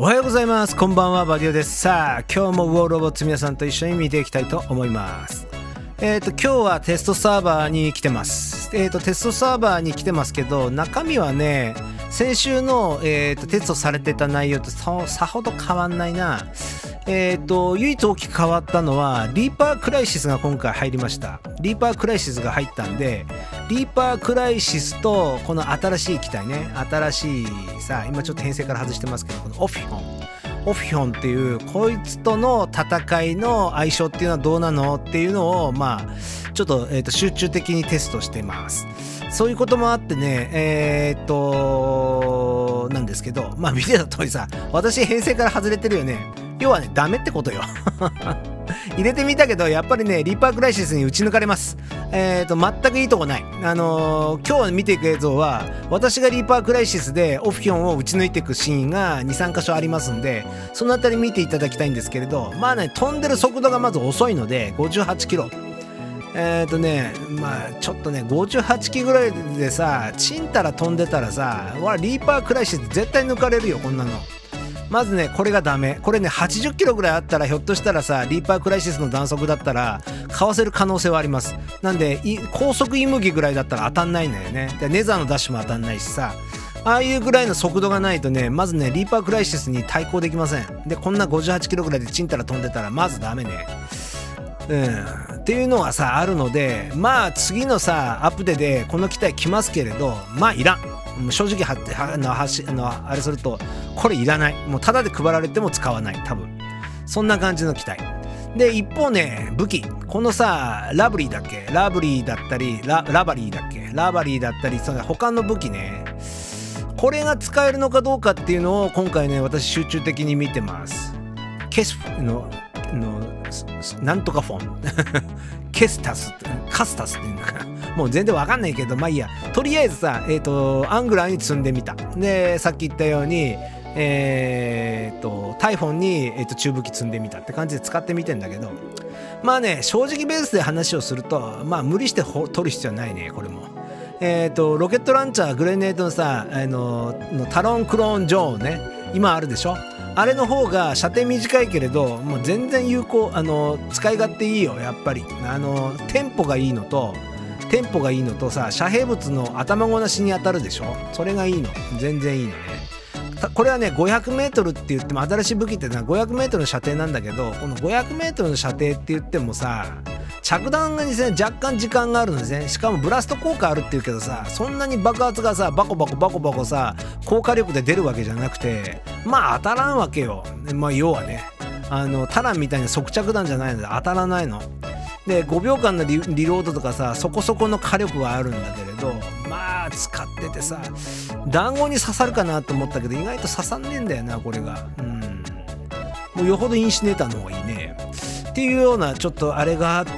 おはようございます。こんばんは、バディオです。さあ、今日もウォーロボッツ皆さんと一緒に見ていきたいと思います。今日はテストサーバーに来てます。テストサーバーに来てますけど、中身はね、先週の、テストされてた内容とさほど変わんないな。唯一大きく変わったのはリーパークライシスが今回入りました。リーパークライシスが入ったんで、リーパークライシスとこの新しい機体ね、新しいさ、今ちょっと編成から外してますけど、このオフィホンっていうこいつとの戦いの相性っていうのはどうなのっていうのをちょっと、集中的にテストしてます。そういうこともあってね、なんですけど、見てた通りさ、私編成から外れてるよね。要はね、ダメってことよ。入れてみたけど、やっぱりね、リーパークライシスに打ち抜かれます。全くいいとこない。今日見ていく映像は、私がリーパークライシスでオフィオンを打ち抜いていくシーンが2、3箇所ありますんで、そのあたり見ていただきたいんですけれど、飛んでる速度がまず遅いので、58キロ。ちょっとね、58キロぐらいでさ、ちんたら飛んでたらさ、リーパークライシス絶対抜かれるよ、こんなの。まずね、これがダメ。これね、80キロぐらいあったら、ひょっとしたらさ、リーパークライシスの弾速だったら、かわせる可能性はあります。なんで、高速イムギぐらいだったら当たんないんだよね。で、ネザーのダッシュも当たんないしさ、ああいうぐらいの速度がないとね、まずね、リーパークライシスに対抗できません。で、こんな58キロぐらいでちんたら飛んでたら、まずダメね。っていうのはさ、あるので、次のさ、アップデでこの機体来ますけれど、いらん。正直あれするとこれいらない。もうタダで配られても使わない。多分そんな感じの機体で、一方ね、武器、このさ、ラバリーだったりその他の武器ね、これが使えるのかどうかっていうのを今回ね、私集中的に見てます。なんとかフォンカスタスっていうのかな、もう全然わかんないけど、いいや。とりあえずさ、アングラーに積んでみた。で、さっき言ったように、タイフォンに、中武器積んでみたって感じで使ってみてんだけど、正直ベースで話をすると、無理して取る必要はないね、これも。ロケットランチャー、グレネードのさ、タロンクローン・ジョーンね、今あるでしょ。あれの方が射程短いけれど、もう全然有効、使い勝手いいよ、やっぱり。テンポがいいのとさ、遮蔽物の頭ごなしに当たるでしょ。それがいいの。全然いいのね。これはね、500メートルって言っても、新しい武器ってのは500メートルの射程なんだけど、この500メートルの射程って言ってもさ、着弾がですね、若干時間があるんですね。しかもブラスト効果あるって言うけどさ、そんなに爆発がさ、バコバコさ、高火力で出るわけじゃなくて、当たらんわけよ。要はね、タランみたいな即着弾じゃないので当たらないの。で、5秒間のリロードとかさ、そこそこの火力はあるんだけれど、使っててさ、団子に刺さるかなと思ったけど、意外と刺さんねえんだよな、これが。もうよほどインシネーターの方がいいね。っていうようなちょっとあれがあって、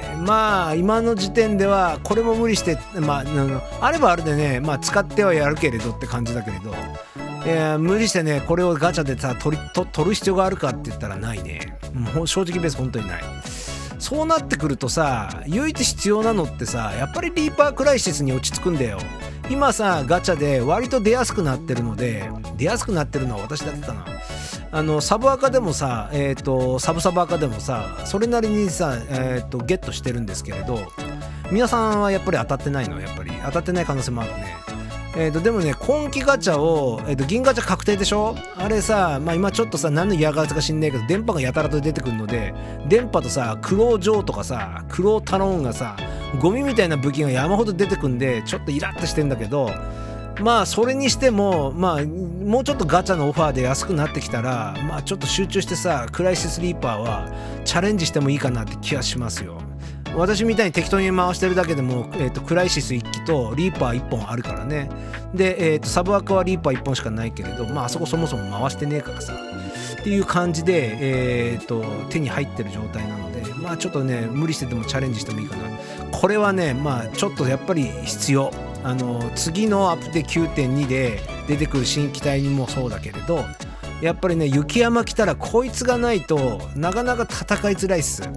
今の時点ではこれも無理して、あればあれでね、使ってはやるけれどって感じだけれど、無理してね、これをガチャでさ、取る必要があるかって言ったらないね。もう正直ベース本当にない。そうなってくるとさ、唯一必要なのってさ、やっぱりリーパークライシスに落ち着くんだよ。今さ、ガチャで割と出やすくなってるので、出やすくなってるのは私だけかな。サブアカでもさ、サブアカでもさ、それなりにさ、ゲットしてるんですけれど、皆さんはやっぱり当たってないの？やっぱり当たってない可能性もあるね。でもね、今期ガチャを、銀ガチャ確定でしょ。あれさ、今ちょっとさ、何の嫌がらせか知んないけど、電波がやたらと出てくるので、電波とさ、クロージョーとかさ、クロータローンがさ、ゴミみたいな武器が山ほど出てくんで、ちょっとイラッとしてんだけど、それにしても、もうちょっとガチャのオファーで安くなってきたら、ちょっと集中してさ、クライシスリーパーはチャレンジしてもいいかなって気がしますよ。私みたいに適当に回してるだけでも、クライシス1機とリーパー1本あるからね。で、サブアカはリーパー1本しかないけれど、あそこそもそも回してねえからさ。っていう感じで、手に入ってる状態なので、ちょっとね、無理してでもチャレンジしてもいいかな。これはね、ちょっとやっぱり必要。次のアップデ 9.2 で出てくる新機体にもそうだけれど、やっぱりね、雪山来たらこいつがないとなかなか戦いづらいっす。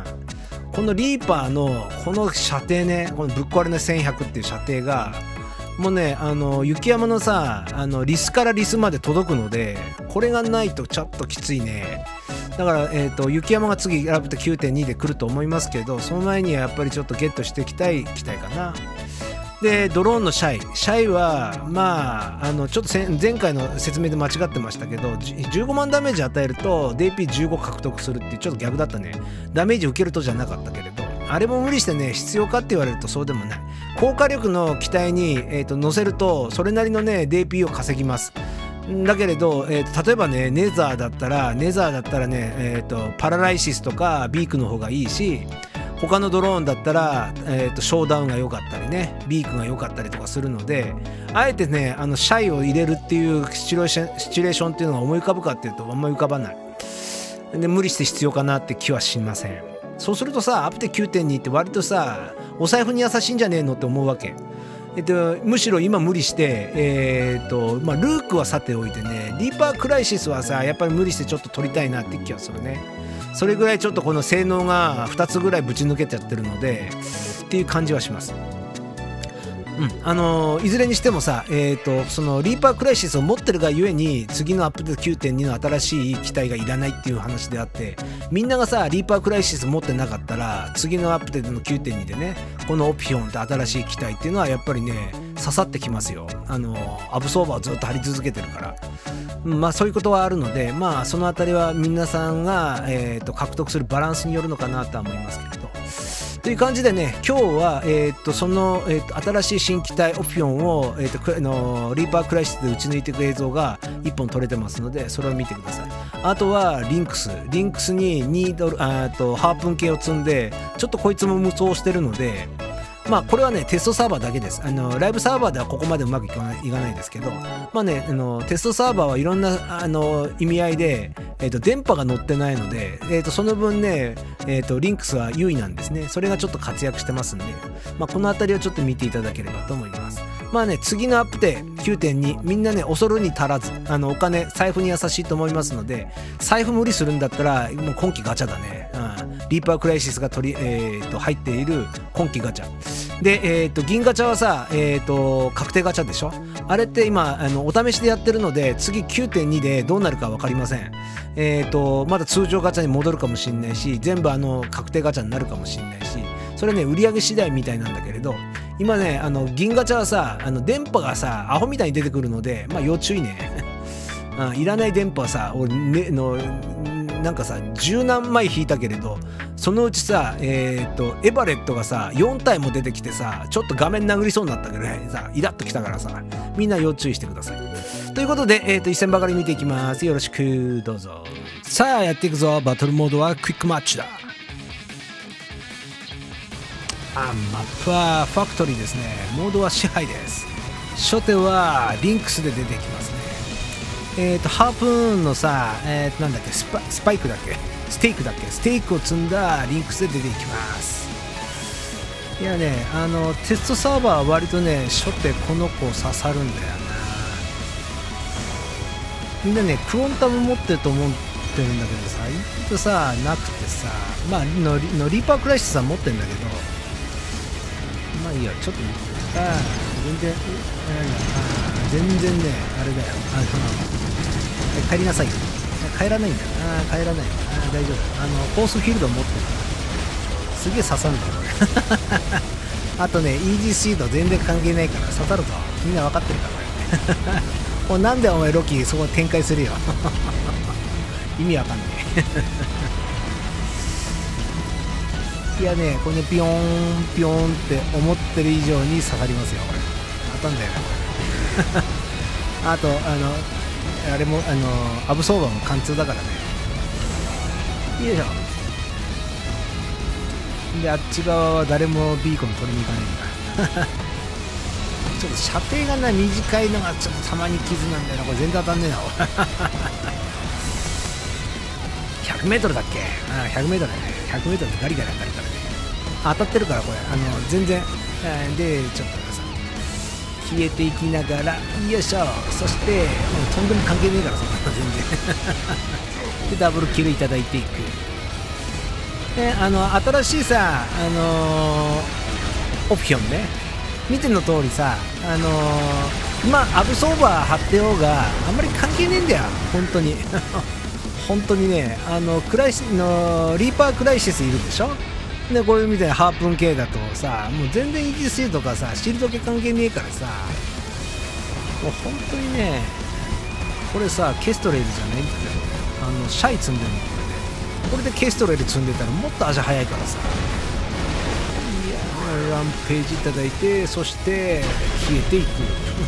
このリーパーのこの射程ね、このぶっ壊れの1100っていう射程がもうね雪山のさリスからリスまで届くので、これがないとちょっときついね。だから、雪山が次ラプタ 9.2 で来ると思いますけど、その前にはやっぱりちょっとゲットしていきたい機体かな。でドローンのシャイはまあちょっと前回の説明で間違ってましたけど、15万ダメージ与えると DP15 獲得するっていう、ちょっと逆だったね。ダメージ受けるとじゃなかったけれど、あれも無理してね必要かって言われるとそうでもない。高火力の機体に、乗せるとそれなりのね DP を稼ぎます。だけれど、例えばねネザーだったらね、パラライシスとかビークの方がいいし、他のドローンだったら、ショーダウンが良かったりね、ビークが良かったりとかするので、あえてねシャイを入れるっていうシチュエーションっていうのが思い浮かぶかっていうとあんまり浮かばない。で無理して必要かなって気はしません。そうするとさアプテ 9.2 って割とさお財布に優しいんじゃねえのって思うわけ。むしろ今無理して、ルークはさておいてね、リーパークライシスはさやっぱり無理してちょっと取りたいなって気はするね。それぐらいちょっとこの性能が2つぐらいぶち抜けちゃってるのでっていう感じはします。いずれにしてもさ、そのリーパークライシスを持ってるがゆえに次のアップデート 9.2 の新しい機体がいらないっていう話であって、みんながさリーパークライシス持ってなかったら次のアップデートの 9.2 でねこのオピオンって新しい機体っていうのはやっぱりね刺さってきますよ。アブソーバーをずっと張り続けてるから、まあそういうことはあるので、まあそのあたりは皆さんが、獲得するバランスによるのかなとは思いますけれど。という感じでね、今日は、その、新しい新機体オピオンを、リーパークライシスで打ち抜いていく映像が1本撮れてますので、それを見てください。あとはリンクスに$2ハープン系を積んで、ちょっとこいつも無双してるので、まあこれはねテストサーバーだけです。ライブサーバーではここまでうまくいかないですけど、まあねテストサーバーはいろんな意味合いで、電波が乗ってないので、その分ね、リンクスは優位なんですね。それがちょっと活躍してますんで、まあ、この辺りをちょっと見ていただければと思います。まあね次のアップデート 9.2 みんなね恐るに足らずお金財布に優しいと思いますので、財布無理するんだったらもう今期ガチャだね。リーパークライシスが入っている今期ガチャで、銀ガチャはさ、確定ガチャでしょ。あれって今お試しでやってるので、次 9.2 でどうなるか分かりません。まだ通常ガチャに戻るかもしれないし、全部確定ガチャになるかもしれないし、それね売り上げ次第みたいなんだけれど、今ね銀ガチャはさ電波がさアホみたいに出てくるので、まあ要注意ね。いらない電波はさなんかさ十何枚引いたけれど、そのうちさエバレットがさ4体も出てきてさ、ちょっと画面殴りそうになったけどね、さイラッときたからさ、みんな要注意してください。ということで、一戦ばかり見ていきます。よろしくどうぞ。さあやっていくぞ。バトルモードはクイックマッチだ。マップはファクトリーですね。モードは支配です。初手はリンクスで出てきますね。ハープーンのさ、なんだっけスパイクだっけステークだっけステークを積んだリンクスで出ていきます。いやねテストサーバーは割とね初手この子刺さるんだよな。みんなねクオンタム持ってると思ってるんだけどさ、意外とさなくてさ、まあリーパークライシスは持ってるんだけど、まあいいや、ちょっと全然ねあれだよ。帰りなさいよ。帰らないんだ。帰らない。大丈夫。フォースフィールド持ってるから。すげえ刺さるんだよこれ。あとねイージーシード全然関係ないから刺さるぞ。みんな分かってるからこれ。もうなんでお前ロキそこ展開するよ。意味わかんねえ。いやねこれねピヨーンピヨーンって思ってる以上に刺さりますよこれ。当たんだよねこれ。あとあれもアブソーバーも貫通だからね。よいしょ。であっち側は誰もビーコン取りに行かないんだ。ちょっと射程がな短いのがちょっとたまに傷なんだよなこれ。全然当たんねえな100m だっけ。100m だね。100m でガリガリ当たるからね。当たってるからこれ全然でちょっとさ消えていきながらよいしょ。そしてとんでも関係ねえからそんなの全然でダブルキルいただいていく。で新しいさオプションね見ての通りさ、今アブソーバー貼ってようがあんまり関係ねえんだよ本当に本当にね、クライシのリーパークライシスいるでしょ。でこれみたいなハープン系だとさ、もう全然 ETC とかさシールド系関係ねえからさ、もう本当にね、これさケストレールじゃないんだよ。シャイ積んでるのこれでケストレール積んでたらもっと足早いからさ。いやランページいただいて、そして消えていくい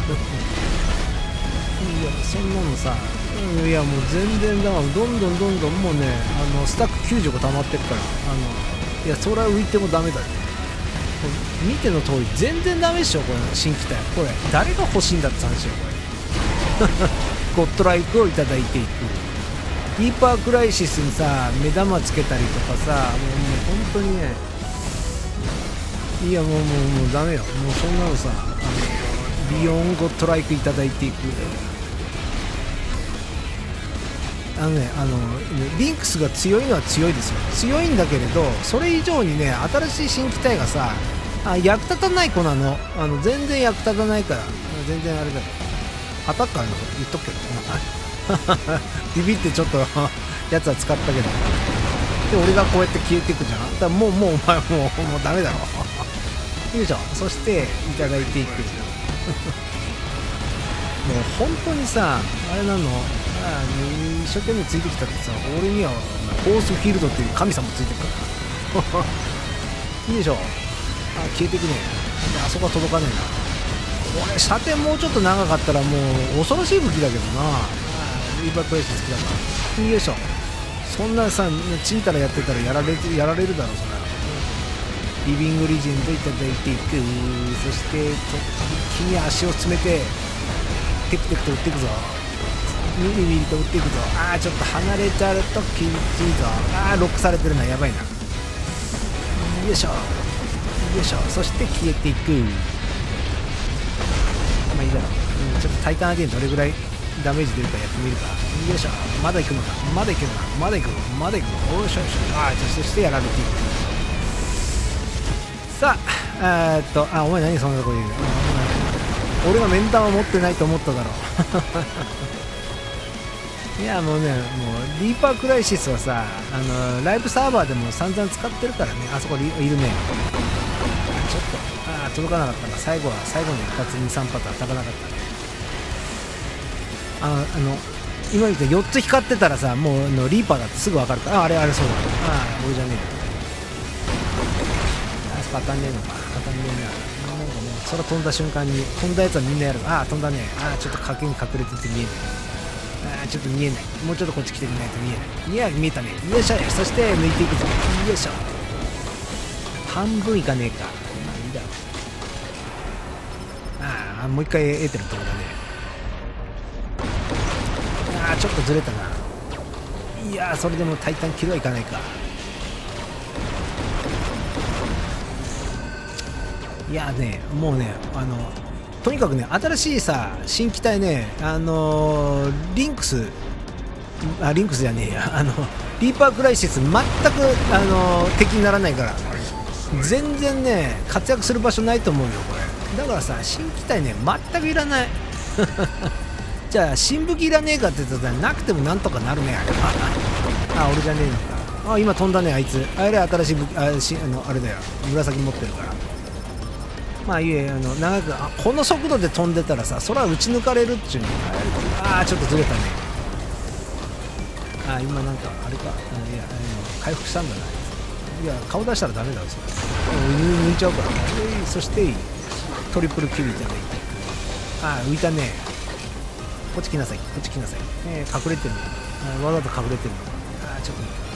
やそんなのさ、いやもう全然だからどんどんもうね、スタック95溜まってるから、いやそれは浮いてもダメだね。見ての通り全然ダメでしょこれ新機体。これ誰が欲しいんだって話よこれゴッドライクをいただいていく。リーパークライシスにさ目玉つけたりとかさ、もう本当にね、いやもうダメよ。もうそんなのさ、ビヨンゴッドライクいただいていく。リンクスが強いのは強いですよ。強いんだけれど、それ以上にね、新しい新機体がさ、役立たない子なの。全然役立たないから、全然あれだよ。アタッカーのこと言っとくけどビビってちょっとやつは使ったけど、で俺がこうやって消えていくじゃん。だからもうお前もうダメだろよいしょ。そしていただいていくもう本当にさ、あれなの、一生懸命ついてきたってさ、俺にはフォースフィールドっていう神様ついてるからいいでしょ。消えていくね。あそこは届かねえな。これ射程もうちょっと長かったらもう恐ろしい武器だけどな。リーバークライシス好きだから。よいしょ。そんなさちんたらやってたらやられるだろそれは。リビングリジェンドいただいていく。そしてちょっと一気に足を詰めてテクテクと打っていくぞ。ミリミリと打っていくぞ。ちょっと離れちゃうときついぞ。ロックされてるな。やばいな。よいしょよいしょ。そして消えていく。まあいいだろう。ちょっとタイタンアゲインどれぐらいダメージ出るかやってみるか。よいしょ。まだ行くのか。まだ行くのか。まだ行くの。まだ行くの。よいしょよいしょ。そしてやられていく。さあ、お前何そんなとこ言うの。俺がメンターは持ってないと思っただろいやもうね、もうリーパークライシスはさ、ライブサーバーでも散々使ってるからね。あそこいるね。ちょっと届かなかったな。最後に2つ2、3パターン当たらなかったね。今みたいに4つ光ってたらさ、もうリーパーだってすぐ分かるから。あれそうだ。俺じゃねえよ。あそこ当たんねえのか。当たんねえな。なんかね、空飛んだ瞬間に飛んだやつはみんなやる。飛んだね。ちょっと影に隠れてて見えない。ちょっと見えない。もうちょっとこっち来てみないと見えない。いや見えたね。よいしょ。そして抜いていくぞ。よいしょ。半分いかねえか。まあいいだろう。もう一回エーテル飛んだね。ちょっとずれたな。いやそれでもタイタンキルはいかないか。いやね、もうね、とにかくね、新しいさ新機体ね、リンクスじゃねえや、リーパークライシス全く敵にならないから、全然ね活躍する場所ないと思うよこれ。だからさ新機体ね全くいらないじゃあ新武器いらねえかって言ったらなくてもなんとかなるねあれは俺じゃねえのか。今飛んだねあいつ。あれ新しい武器あれだよ、紫持ってるから。まあいえ長くこの速度で飛んでたらさ空打ち抜かれるっちゅうの。ちょっとずれたね。今なんかあれか、いや回復したんだな。いや顔出したらダメだろそれ。抜いちゃうから。そしてトリプルキルいただいていく。浮いたね。こっち来なさい。こっち来なさい。隠れてるの。わざと隠れてるの。ちょっ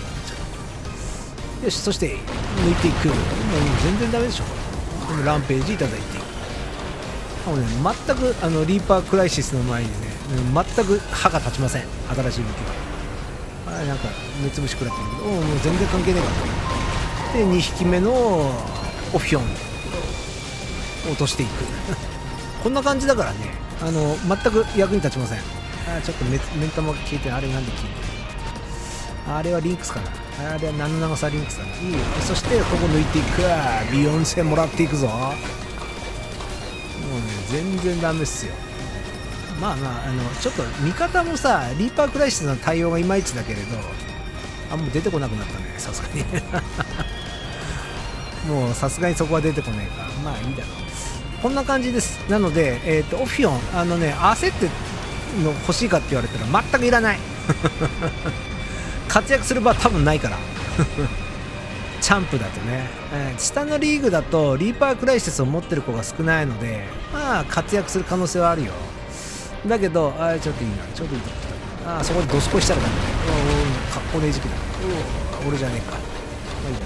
とよし。そして抜いていく。もう全然ダメでしょこれ。ランページいただいていく。全くリーパークライシスの前にね全く歯が立ちません新しい武器は。なんか目つぶし食らってるけど、もう全然関係ねえからで2匹目のオフィオン落としていくこんな感じだからね、全く役に立ちません。ちょっと目玉が消えて、あれなんで消えてる。あれはリンクスかな。あれは何の長さリンクスかな。いいよ。そしてここ抜いていく。ビヨンセもらっていくぞ。 全然ダメっすよ。まあちょっと味方もさ、リーパークライシスの対応がいまいちだけれど、もう出てこなくなったね、さすがに。もうさすがにそこは出てこないか。まあいいだろう。こんな感じです。なので、オフィオン、焦っての欲しいかって言われたら全くいらない。活躍する場は多分ないから。チャンプだとね、下のリーグだとリーパークライシスを持ってる子が少ないので、まあ活躍する可能性はあるよ。だけど、ちょっといいな、ちょっといいとこ来た。そこでドスコイしたらダメだね。格好ねえ時期だ。俺じゃねえか。まあいいだ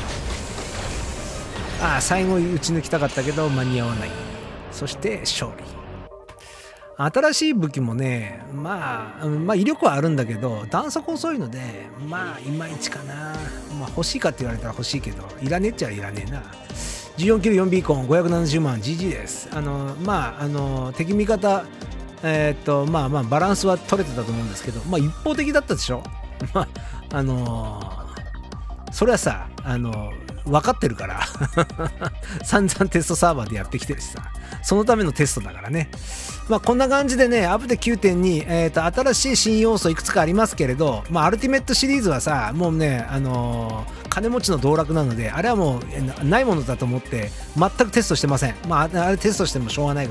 ろう。最後打ち抜きたかったけど間に合わない。そして勝利。新しい武器もね、まあ威力はあるんだけど、弾速遅いので、まあいまいちかな。まあ欲しいかって言われたら欲しいけど、いらねえっちゃいらねえな。14キル4ビーコン570万 GG です。敵味方バランスは取れてたと思うんですけど、まあ一方的だったでしょ。まあそれはさ、分かってるから散々テストサーバーでやってきてるしさ、そのためのテストだからね。まあこんな感じでね、アプデ 9.2、新しい新要素いくつかありますけれど、まあアルティメットシリーズはさ、もうね、金持ちの道楽なので、あれはもうないものだと思って全くテストしてません。まああれテストしてもしょうがないから。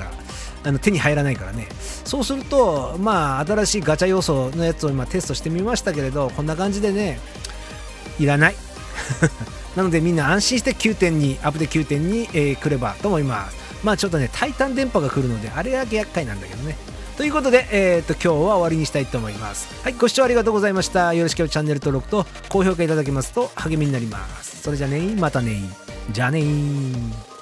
手に入らないからね。そうすると、まあ新しいガチャ要素のやつを今テストしてみましたけれど、こんな感じでね、いらない。なのでみんな安心して9.2、アップで 9.2、来ればと思います。まあちょっとね、タイタン電波が来るので、あれだけ厄介なんだけどね。ということで、今日は終わりにしたいと思います。はい、ご視聴ありがとうございました。よろしければチャンネル登録と高評価いただけますと励みになります。それじゃね、またね、じゃあねー。